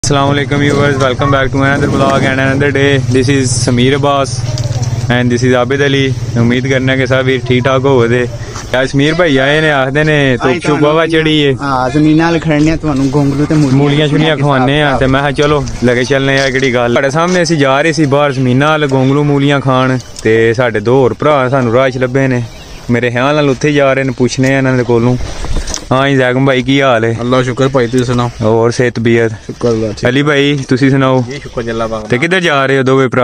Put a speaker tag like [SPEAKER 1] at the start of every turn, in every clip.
[SPEAKER 1] Assalamualaikum viewers, welcome back to another vlog and another day. This is Sameer Abbas and this is Abid Ali. उम्मीद करना कि सब ठीक ठाक हो गए। यार समीर भाई आए ने आखदे ने धुप छुप बावा चढ़ी है।
[SPEAKER 2] हां जमीन नाल खड़ने ਤੁਹਾਨੂੰ गोंगलू ते
[SPEAKER 1] मूलियां छुलियां खवाने आ ते मैं चलो लगे चलने आ केड़ी गल। साडे सामने ਅਸੀਂ ਜਾ ਰਹੇ ਸੀ ਬਾਹਰ ਜ਼ਮੀਨ ਨਾਲ गोंगलू मूलियां ਖਾਣ ਤੇ ਸਾਡੇ ਦੋ ਹੋਰ ਭਰਾ ਸਾਨੂੰ ਰਾਹ 'ਚ ਲੱਭੇ ਨੇ। ਮੇਰੇ ਖਿਆਲ ਨਾਲ ਉੱਥੇ ਜਾ ਰਹੇ ਨੇ ਪੁੱਛਨੇ ਆ ਇਹਨਾਂ ਦੇ ਕੋਲੋਂ। हाँ जी जैगम भाई की हाल है?
[SPEAKER 3] अल्लाह शुक्र भाई तुसी सुनाओ।
[SPEAKER 1] और सेहत तबीयत?
[SPEAKER 3] शुक्र अल्लाह।
[SPEAKER 1] अली भाई तुसी सुनाओ।
[SPEAKER 3] ये शुक्र जल्ला बाग।
[SPEAKER 1] ते किधर जा रहे हो दोवे भरा?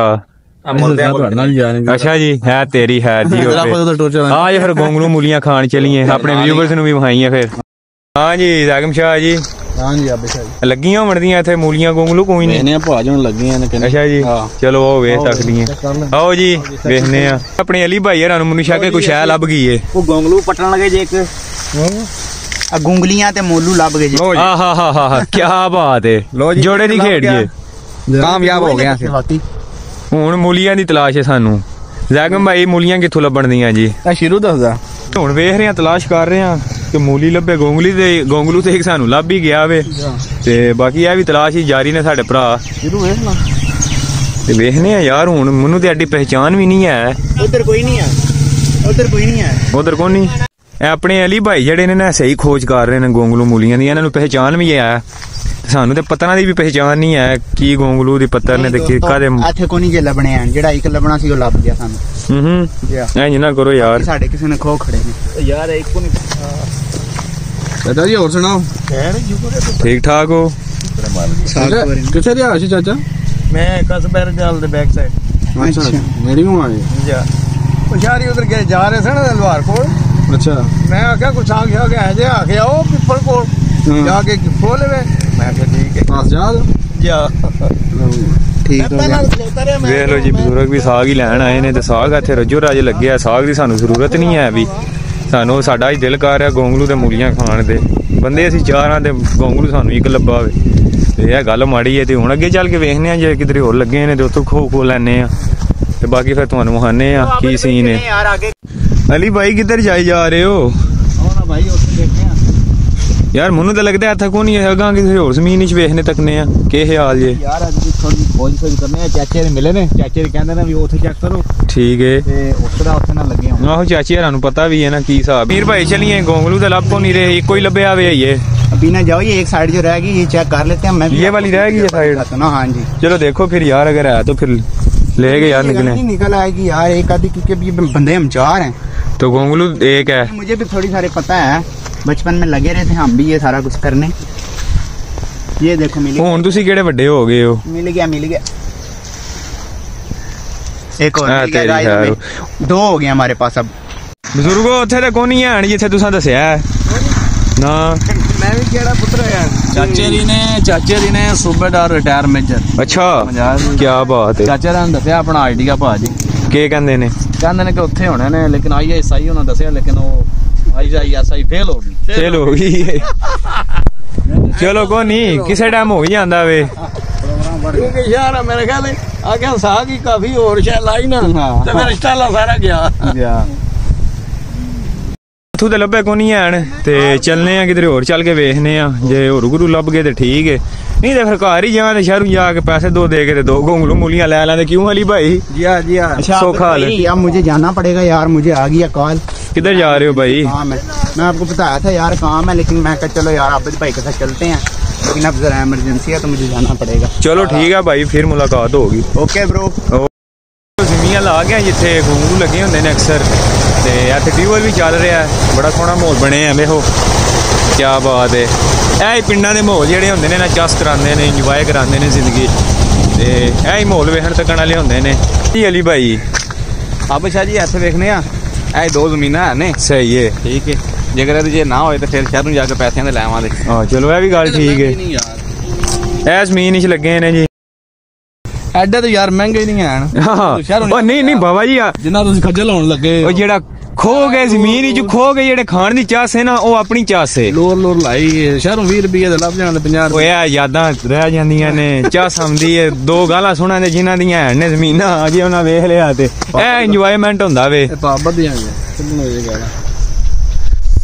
[SPEAKER 1] अच्छा जी है तेरी है जी। आज फिर गोंगलू मूलियां खान चलिए अपने व्यूअर्स नु भी वहाइए फिर। हाँ जी जैगम शाह जी।
[SPEAKER 3] हाँ जी अबे शाह
[SPEAKER 1] लगियां मरदियां इथे मूलियां गोंगलू कोई नहीं
[SPEAKER 3] ने भाजन लगियां ने।
[SPEAKER 1] अच्छा जी चलो आओ वेख सकदियां। आओ जी वेखने आ अपने अली भाई हरां नु मनुष्य के कुछ है लभ गई है।
[SPEAKER 2] वो गोंगलू पटन लगे जे एक गुंगलियां ते मोलू लभ गए जी।
[SPEAKER 1] हा क्या बात है। जोड़े दी खेड जी
[SPEAKER 3] कामयाब हो गया फिर।
[SPEAKER 1] हुण मूलियां दी तलाश है सानू। जैगम भाई मूलियां कित्थों लभण दियां जी?
[SPEAKER 3] शुरू दसदा
[SPEAKER 1] हुण वेख रहे हैं तलाश कर रहे हैं कि मूली लभे। गोंगलू ते एक सानू लभ ही गया वे ते बाकी ये भी तलाश ही जारी ने साडे भरा।
[SPEAKER 3] शुरू वेखना
[SPEAKER 1] ते वेखने आ यार हुण मैनू ते एडी पहचान भी नहीं है।
[SPEAKER 2] उधर कोई नहीं है उधर कोई नहीं है
[SPEAKER 1] उधर कौन नहीं अपने अली भाई जड़े ने ना सही खोज कर रहे हैं गोंगलू मूलियां दी। इन्हां नूं पहचान भी है सानू ते पत्तरां दी भी पहचान नहीं है की गोंगलू दी पत्तर ने ते कादे
[SPEAKER 2] इत्थे कोनी जे लबणे हैं जेड़ा एक लबना सी ओ लभ गया सानू।
[SPEAKER 1] इंज ना करो यार
[SPEAKER 2] साडे किसी ने खो खड़े ने यार एक को नहीं।
[SPEAKER 3] चाचा जी और सुनाओ
[SPEAKER 1] ठीक ठाक हो?
[SPEAKER 3] किथे दे आशी चाचा?
[SPEAKER 2] मैं कसबेर जाल दे बैक साइड।
[SPEAKER 3] अच्छा मेरी को आए
[SPEAKER 2] जा पुजारी उधर गए जा रहे थे ना लवार को।
[SPEAKER 3] अच्छा
[SPEAKER 2] मैं आख्या कुछ आ गया है जे आ गया ओ पिपल को जाके खोल वे। मैं कहा ठीक है
[SPEAKER 3] पास जा
[SPEAKER 2] ठीक हो गया।
[SPEAKER 1] वेख लो जी बुजुर्ग भी साग ही लैन आए ने ते साग इत्थे रज्जो राज लगे आ। साग दी सानू जरूरत नहीं है भी सानू साडा ही दिल कर रहा गोंगलू ते मूलियां खाण दे। बंदे असीं चार हां ते गोंगलू सानू एक लब्भा वे ते यह गल माड़ी है। ते हुण अगे चल के वेखने आ जे किधरे होर लगे ने ते उत्थों खो लैने आ ते बाकी फिर तुहानू वखाने आ की सीन है। अली भाई किधर जाई जा रहे हो?
[SPEAKER 2] भाई देखने
[SPEAKER 1] यार मैनू तो लगता है इत्थे कोई नहीं है अगां किसी होर जमीन च वेखने तकने आ के हाल जे।
[SPEAKER 2] यार अज थोड़ी खोज करने आ चाचे दे मिले ने चाचे दे कहंदे ने भी ओथे चेक करो।
[SPEAKER 1] ठीक है
[SPEAKER 2] ते उसदा ओथे ना लगे हो।
[SPEAKER 1] आहो चाची हरां नू पता भी है ना की हिसाब। मीर भाई चलिए गोंगलू तो लभ को नहीं रहे एक ही लभया वे ये
[SPEAKER 2] अभी ना जाओ ये एक साइड जो रह गई ये चेक कर लेते हैं। मैं
[SPEAKER 1] ये वाली रह गई है साइड
[SPEAKER 2] ना? हाँ जी
[SPEAKER 1] चलो देखो फिर यार अगर है तो फिर ले गए यार
[SPEAKER 2] निकल आएगी यार एक आधी क्योंकि अभी बंदे हम चार हैं
[SPEAKER 1] तो गोंगलू एक है।
[SPEAKER 2] मुझे भी थोड़ी सारी पता है बचपन में लगे रहे थे हम भी ये सारा कुछ करने। ये देखो मिल गया।
[SPEAKER 1] हुण तुसी केड़े बड़े हो गए हो?
[SPEAKER 2] मिल गया एक और मिल गया। दो हो गए हमारे पास अब।
[SPEAKER 1] बुजुर्गो उत्थे ते कोई नहीं है जिथे तुसां दस्सिया है ना।
[SPEAKER 2] मैं भी केड़ा पुत्र है यार।
[SPEAKER 3] चाचे री ने सूबेदार रिटायर मेजर।
[SPEAKER 1] अच्छा क्या बात है।
[SPEAKER 3] चाचे ने दस्सिया अपना आईडिया भाजी
[SPEAKER 1] के कहंदे ने कि
[SPEAKER 3] उत्थे होने ने लेकिन आईएएसआई उन्होंने दस्सिया लेकिन वो आईएएसआई फेल हो गई। चलो कोई नहीं किसी टाइम हो ही जांदा वे
[SPEAKER 2] क्योंकि यार मेरे ख्याल आगे साग ही काफी और शायद लाई ना तो मेरा स्टाइल सारा गया।
[SPEAKER 1] इत्थों ते लब्भे कोई नहीं हैन ते चलने आ किधरे होर चल के वेखने आ जे होर गुरु लभ गए ते ठीक है नहीं तो फिर घर ही जावां ते शहरों जाके पैसे दो दे के ते दो गोंगलू मूलियां ले लांदे। क्यों अली भाई?
[SPEAKER 2] जी हाँ अच्छा
[SPEAKER 1] सौखा हाल है।
[SPEAKER 2] अब मुझे जाना पड़ेगा यार मुझे आ गया कॉल।
[SPEAKER 1] किधर जा रहे हो भाई?
[SPEAKER 2] मैं आपको बताया था यार काम है लेकिन मैं कहा चलो यार आबिद भाई के साथ चलते हैं लेकिन अब जरा इमरजेंसी है तो मुझे जाना पड़ेगा।
[SPEAKER 1] चलो ठीक है भाई फिर मुलाकात होगी।
[SPEAKER 2] Okay bro.
[SPEAKER 1] जमीन ला गया जिथे गोंगलू लगे होंगे ने अक्सर ते इत्थे ट्यूबवेल भी चल रहा है बड़ा सोहना माहौल बने हैं। देखो क्या बात है। यह पिंडां दे माहौल जेहड़े होंदे ने ना चस करांदे ने इंजॉय करांदे ने जिंदगी ते यही माहौल वेखण तकण वाले होंदे ने जी। अली भाई
[SPEAKER 3] अब शाह जी इत्थे वेखने आ ए दो जमीनां है ने।
[SPEAKER 1] सही है
[SPEAKER 3] ठीक है जेकर जे ना होए तो फिर शहरों जाके पैसे दे लैवांगे।
[SPEAKER 1] हां चलो यह भी गल ठीक है। ए जमीन च लगे ने जी
[SPEAKER 3] एडे तो यार महंगे नहीं है।
[SPEAKER 1] नहीं बाबा जी
[SPEAKER 3] जिन्ना तुसीं खज्जल होण लगे
[SPEAKER 1] ओ जेड़ा खो गए जमीन ही खो गए जेड़े खाण दी चास है ना वो अपनी चास है।
[SPEAKER 3] लोर लाई शहरों 20 रुपए दे लभ जाण 50
[SPEAKER 1] ओ यार यादां रह जांदियां ने चास आंदी है दो गालां सुणा ने जिन्हां दियां हैन ने जमीनां अजे उन्हां वेख लिया ते ए इंजॉयमेंट हुंदा वे
[SPEAKER 3] पाप बध जांगे चलनो ये गाला।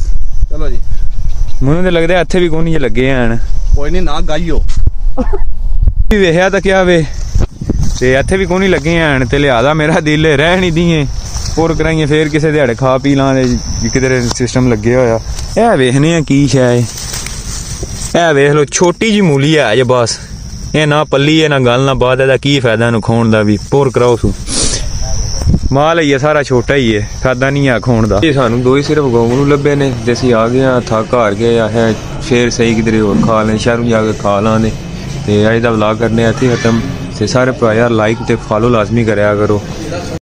[SPEAKER 3] चलो जी
[SPEAKER 1] मैनूं ते लगदा इत्थे भी कोई नहीं लगे हैन।
[SPEAKER 3] कोई नहीं ना गाइयो
[SPEAKER 1] ਵੇਖਿਆ ਤਾਂ ਕਿਹਾ ਵੇ ਤੇ ਇੱਥੇ ਵੀ ਕੋਈ ਨਹੀਂ ਲੱਗੇ ਹਨ ਤੇ ਲਿਆਦਾ ਮੇਰਾ ਦਿਲ ਰਹਿ ਨਹੀਂ ਦੀਏ ਹੋਰ ਕਰਾਈਏ ਫੇਰ ਕਿਸੇ ਦਿਹਾੜੇ ਖਾ ਪੀ ਲਾਂਗੇ ਕਿਧਰੇ ਸਿਸਟਮ ਲੱਗੇ ਹੋਇਆ। ਇਹ ਵੇਖਨੇ ਆ ਕੀ ਸ਼ਾਇ ਇਹ ਵੇਖ ਲਓ ਛੋਟੀ ਜੀ ਮੂਲੀ ਹੈ ਜੇ ਬਸ ਇਹ ਨਾ ਪੱਲੀ ਹੈ ਨਾ ਗੱਲ ਨਾ ਬਾਤ ਇਹਦਾ ਕੀ ਫਾਇਦਾ ਇਹਨੂੰ ਖਾਣ ਦਾ ਵੀ ਪੋਰ ਕਰਾਓ ਸੂ ਮਾਲ ਹੀ ਹੈ ਸਾਰਾ ਛੋਟਾ ਹੀ ਹੈ ਖਾਦਾ ਨਹੀਂ ਆ ਖਾਣ ਦਾ। ਇਹ ਸਾਨੂੰ ਦੋ ਹੀ ਸਿਰਫ ਗੋਂਗਲੂ ਲੱਭੇ ਨੇ ਤੇ ਅਸੀਂ ਆ ਗਏ ਆ ਥੱਕ ਹਾਰ ਗਏ ਆ ਹੈ ਫੇਰ ਸਹੀ ਕਿਧਰੇ ਹੋਰ ਖਾ ਲੈ ਸ਼ਹਿਰੋਂ ਜਾ ਕੇ ਖਾ ਲਾਂਗੇ ਤੇ ਅੱਜ ਦਾ ਵਲੌਗ ਕਰਨੇ ਇੱਥੇ ਖਤਮ ਤੇ ਸਾਰੇ ਭਰਾ ਯਾਰ ਲਾਈਕ ਤੇ ਫੋਲੋ ਲਾਜ਼ਮੀ ਕਰਿਆ ਕਰੋ।